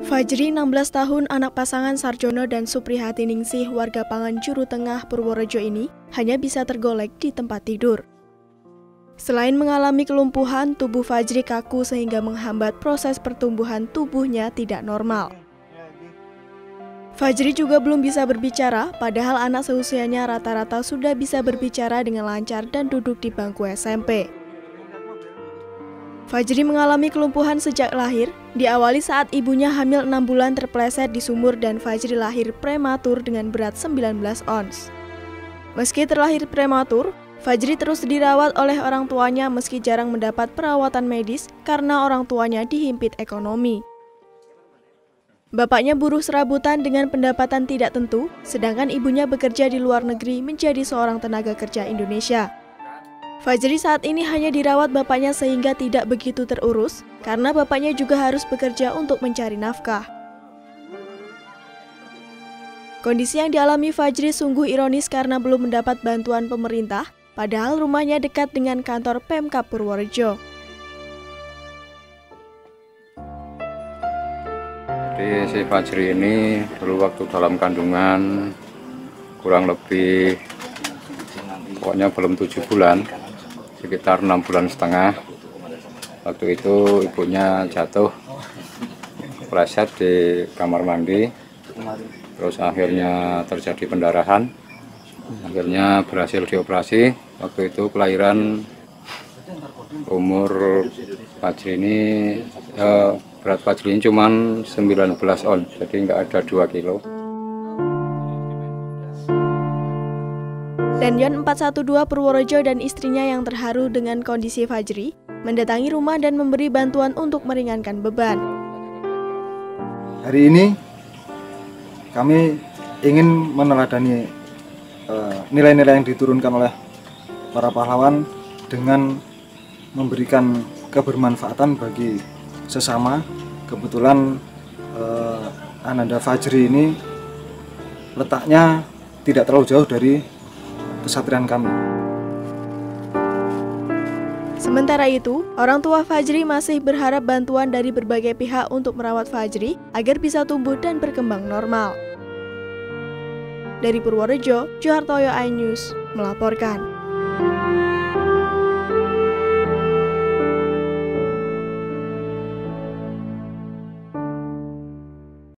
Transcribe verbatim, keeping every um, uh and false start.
Fajri, enam belas tahun, anak pasangan Sarjono dan Supriyati Ningsih, warga Pangan Juru Tengah, Purworejo ini, hanya bisa tergolek di tempat tidur. Selain mengalami kelumpuhan, tubuh Fajri kaku sehingga menghambat proses pertumbuhan tubuhnya tidak normal. Fajri juga belum bisa berbicara, padahal anak seusianya rata-rata sudah bisa berbicara dengan lancar dan duduk di bangku S M P. Fajri mengalami kelumpuhan sejak lahir, diawali saat ibunya hamil enam bulan terpleset di sumur dan Fajri lahir prematur dengan berat sembilan belas ons. Meski terlahir prematur, Fajri terus dirawat oleh orang tuanya meski jarang mendapat perawatan medis karena orang tuanya dihimpit ekonomi. Bapaknya buruh serabutan dengan pendapatan tidak tentu, sedangkan ibunya bekerja di luar negeri menjadi seorang tenaga kerja Indonesia. Fajri saat ini hanya dirawat bapaknya sehingga tidak begitu terurus, karena bapaknya juga harus bekerja untuk mencari nafkah. Kondisi yang dialami Fajri sungguh ironis karena belum mendapat bantuan pemerintah, padahal rumahnya dekat dengan kantor Pemkab Purworejo. Jadi si Fajri ini dulu waktu dalam kandungan kurang lebih pokoknya belum tujuh bulan, sekitar enam bulan setengah. Waktu itu ibunya jatuh pleset di kamar mandi, terus akhirnya terjadi pendarahan, akhirnya berhasil dioperasi. Waktu itu kelahiran umur Fajri ini eh, berat Fajri ini cuma sembilan belas ons, jadi nggak ada dua kilo. Danyon empat satu dua Purworejo dan istrinya yang terharu dengan kondisi Fajri mendatangi rumah dan memberi bantuan untuk meringankan beban. Hari ini kami ingin meneladani nilai-nilai uh, yang diturunkan oleh para pahlawan dengan memberikan kebermanfaatan bagi sesama. Kebetulan uh, Ananda Fajri ini letaknya tidak terlalu jauh dari kesatrian kami. Sementara itu, orang tua Fajri masih berharap bantuan dari berbagai pihak untuk merawat Fajri agar bisa tumbuh dan berkembang normal. Dari Purworejo, Johartoyo iNews melaporkan.